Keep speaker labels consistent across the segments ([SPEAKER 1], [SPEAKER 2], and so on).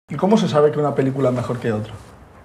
[SPEAKER 1] ¿Y cómo se sabe que una película es mejor que otra?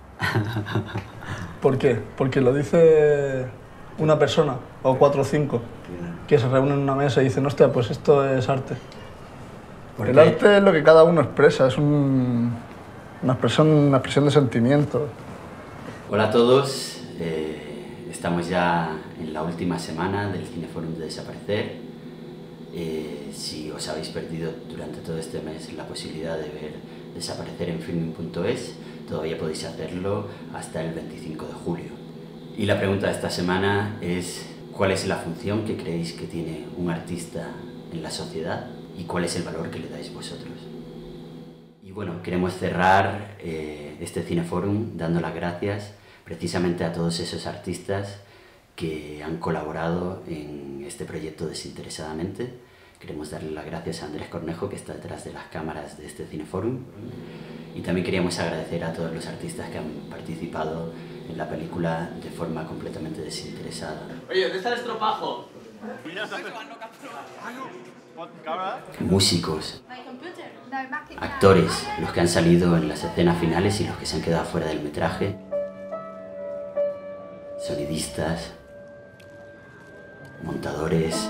[SPEAKER 1] ¿Por qué? Porque lo dice una persona, o 4 o 5, que se reúnen en una mesa y dicen, hostia, pues esto es arte. El arte es lo que cada uno expresa, es una expresión de sentimiento.
[SPEAKER 2] Hola a todos, estamos ya en la última semana del Cineforum de Desaparecer. Si os habéis perdido durante todo este mes la posibilidad de ver Desaparecer en filming.es, todavía podéis hacerlo hasta el 25 de julio. Y la pregunta de esta semana es: ¿cuál es la función que creéis que tiene un artista en la sociedad y cuál es el valor que le dais vosotros? Y bueno, queremos cerrar este Cineforum dando las gracias precisamente a todos esos artistas que han colaborado en este proyecto desinteresadamente. Queremos darle las gracias a Andrés Cornejo, que está detrás de las cámaras de este Cineforum, y también queríamos agradecer a todos los artistas que han participado en la película de forma completamente desinteresada.
[SPEAKER 3] Oye, ¿dónde está el estropajo?
[SPEAKER 2] Músicos, actores, los que han salido en las escenas finales y los que se han quedado fuera del metraje, sonidistas, montadores.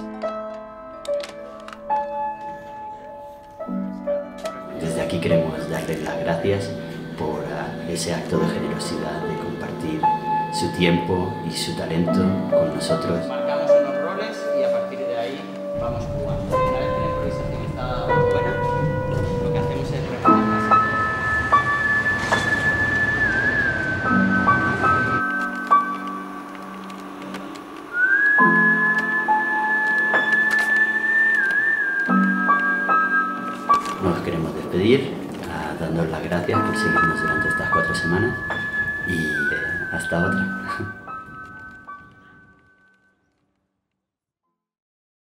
[SPEAKER 2] Desde aquí queremos darles las gracias por ese acto de generosidad de compartir su tiempo y su talento con nosotros.
[SPEAKER 3] Marcamos unos roles y a partir de ahí vamos jugando. Una vez que la improvisación está buena, lo que hacemos es repetir la escena.
[SPEAKER 2] Nos queremos despedir dándoos las gracias por seguirnos durante estas 4 semanas y hasta otra.